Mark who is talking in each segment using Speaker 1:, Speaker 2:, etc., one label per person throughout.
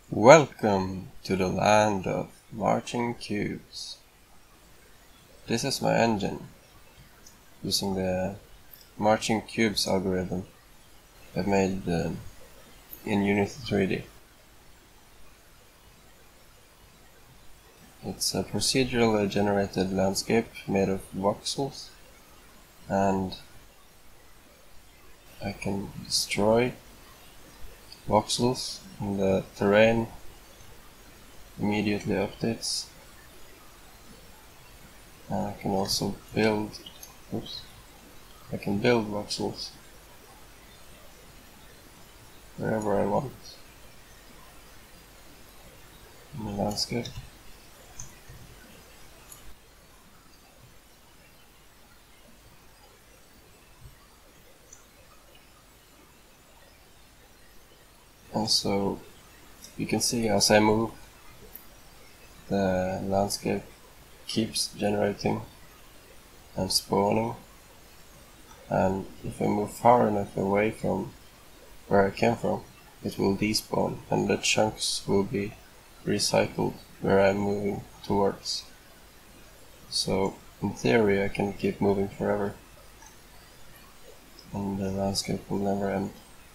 Speaker 1: Welcome to the land of marching cubes. This is my engine, using the marching cubes algorithm I've made in Unity 3D. It's a procedurally generated landscape made of voxels, and I can destroy voxels and the terrain immediately updates. And I can also build voxels wherever I want in the landscape. Also, you can see as I move, the landscape keeps generating and spawning, and if I move far enough away from where I came from, it will despawn and the chunks will be recycled where I'm moving towards. So in theory I can keep moving forever and the landscape will never end.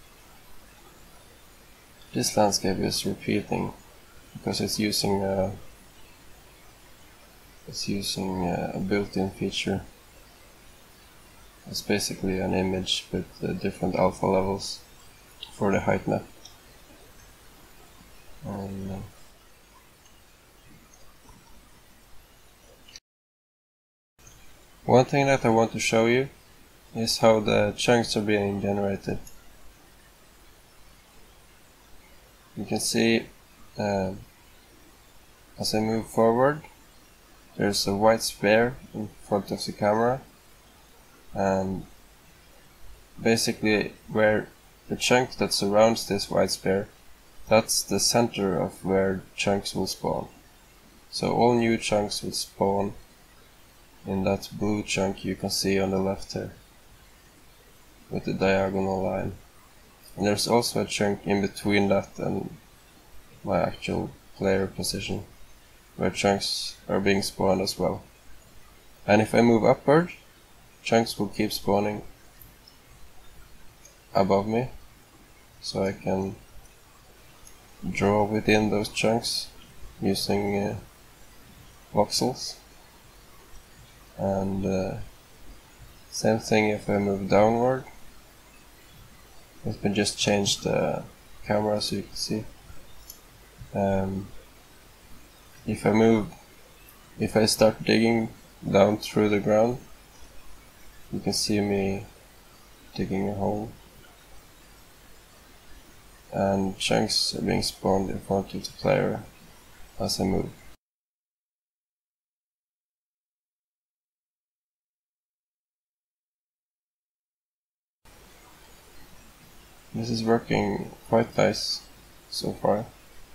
Speaker 1: This landscape is repeating because it's using a built-in feature. It's basically an image with different alpha levels for the height map. And one thing that I want to show you is how the chunks are being generated. You can see as I move forward, there's a white sphere in front of the camera, and basically where the chunk that surrounds this white sphere, that's the center of where chunks will spawn. So all new chunks will spawn in that blue chunk you can see on the left here with the diagonal line. And there's also a chunk in between that and my actual player position where chunks are being spawned as well. And if I move upward, chunks will keep spawning above me, so I can draw within those chunks using voxels. And same thing if I move downward. Let me just change the camera so you can see. If I start digging down through the ground, you can see me digging a hole, and chunks are being spawned in front of the player as I move. This is working quite nice so far.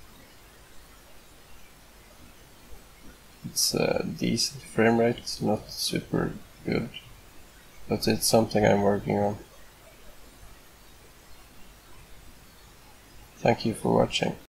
Speaker 1: It's a decent frame rate, not super good, but it's something I'm working on. Thank you for watching.